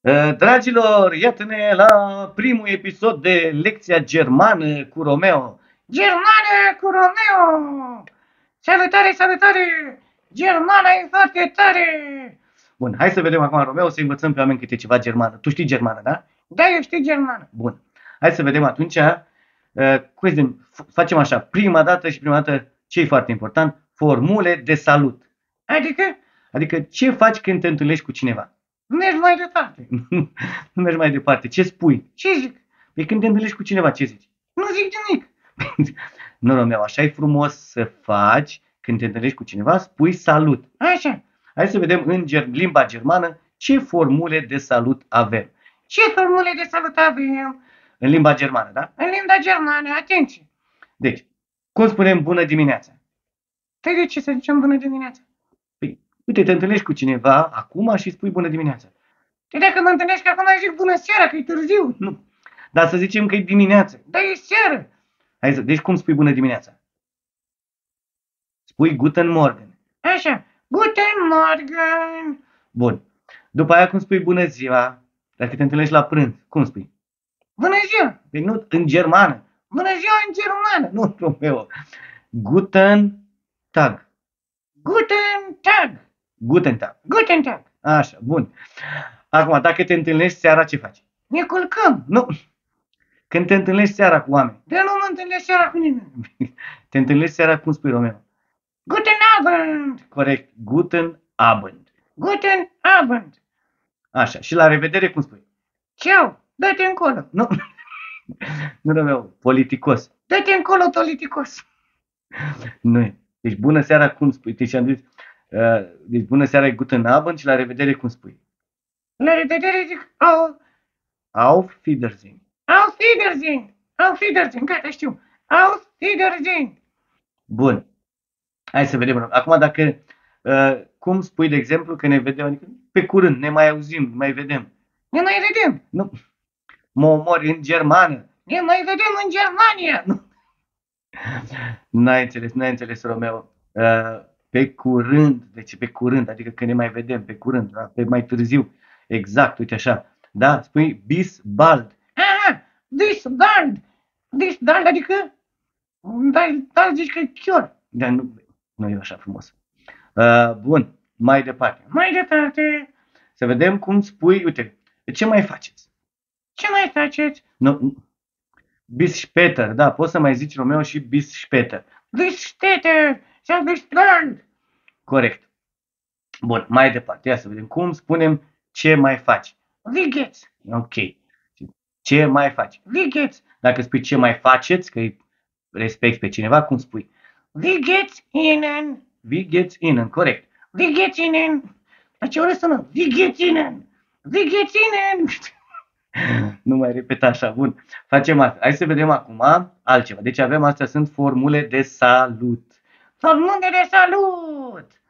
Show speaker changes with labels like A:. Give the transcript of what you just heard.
A: Dragilor, iată-ne la primul episod de lecția germană cu Romeo.
B: Germană cu Romeo! Salutare, salutare! Germana e foarte tare!
A: Bun, hai să vedem acum, Romeo, să învățăm pe oameni câte ceva germană. Tu știi germană, da?
B: Da, eu știu germană.
A: Bun. Hai să vedem atunci, facem așa, prima dată ce e foarte important, formule de salut. Adică ce faci când te întâlnești cu cineva?
B: Mergi mai departe.
A: Nu mergi mai departe, ce spui?
B: Ce zic?
A: Păi când te întâlnești cu cineva, ce zici?
B: Nu zic nimic.
A: Nu, Romeo, așa e frumos să faci când te întâlnești cu cineva, spui salut.
B: Așa.
A: Hai să vedem în limba germană ce formule de salut avem.
B: Ce formule de salut avem?
A: În limba germană, da?
B: În limba germană, atenție.
A: Deci, cum spunem bună dimineața?
B: Păi de ce să zicem bună dimineața?
A: Păi, uite, te întâlnești cu cineva acum și spui bună dimineața.
B: Păi dacă mă întâlnești acum, zic bună seara, că e târziu.
A: Nu, dar să zicem că e dimineață.
B: Dar e seară.
A: Deci cum spui bună dimineața? Spui guten Morgen.
B: Așa. Guten Morgen.
A: Bun. După aia cum spui bună ziua? Dacă te întâlnești la prânz, cum spui?
B: Bună ziua.
A: Păi nu, în germană.
B: Bună ziua în germană.
A: Nu, Romeo. Guten Tag.
B: Guten Tag.
A: Guten Tag.
B: Guten Tag.
A: Așa, bun. Acum, dacă te întâlnești seara, ce faci?
B: Ne culcăm.
A: Nu. Când te întâlnești seara cu oameni.
B: Dar nu mă întâlnesc seara cu nimeni.
A: Te întâlnești seara, cum spui, Romeo?
B: Guten Abend.
A: Corect. Guten Abend.
B: Guten Abend.
A: Așa. Și la revedere, cum spui?
B: Ceau. Dă-te încolo.
A: Nu. Nu, Romeo. Politicos.
B: Dă-te încolo, politicos.
A: Nu e. Deci bună seara, cum spui? Deci bună seara e Guten Abend și la revedere, cum spui?
B: La revedere zic
A: Auf Wiedersehen.
B: Auf Wiedersehen. Auf Wiedersehen. Gata, știu. Auf Wiedersehen.
A: Bun. Hai să vedem. Acum dacă, cum spui, de exemplu, că ne vedem, adică pe curând, ne mai auzim, ne mai vedem.
B: Ne mai vedem.
A: Nu. Mă omori în germană.
B: Ne mai vedem în Germania.
A: Nu. N-ai înțeles, Romeo. Pe curând, deci pe curând, adică că ne mai vedem, pe curând, da? Pe mai târziu. Exact, uite așa. Da? Spui bis bald.
B: Aha, bis bald. Bis bald, adică, dar zici că e chior.
A: Dar nu e așa frumos. Bun, mai departe.
B: Mai departe.
A: Să vedem cum spui, uite, ce mai faceți?
B: Ce mai faceți?
A: Nu, bis später, da, poți să mai zici, Romeo, și bis später.
B: Bis später sau bis bald.
A: Corect. Bun, mai departe, ia să vedem cum spunem ce mai faci.
B: Wie geht's?
A: Ok. Ce mai faci?
B: Wie geht's?
A: Dacă spui ce mai faceți, că îi respecti pe cineva, cum spui?
B: Wie geht's Ihnen?
A: Wie geht's Ihnen, corect.
B: Wie geht's Ihnen? La ce oră sună? Wie geht's Ihnen? Wie geht's Ihnen?
A: Nu mai repeta așa, bun. Facem asta. Hai să vedem acum altceva. Deci avem, astea sunt formule de salut.
B: Formule de salut!